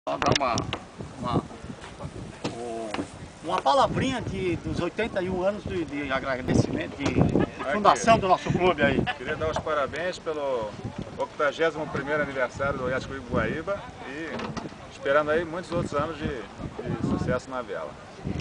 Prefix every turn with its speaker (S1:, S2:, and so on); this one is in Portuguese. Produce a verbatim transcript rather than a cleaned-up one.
S1: Só dar uma, uma, uma palavrinha de, dos oitenta e um anos de, de agradecimento, de, de fundação do nosso clube aí.
S2: Queria dar os parabéns pelo octagésimo primeiro aniversário do Yacht Clube Guaíba e esperando aí muitos outros anos de, de sucesso na vela.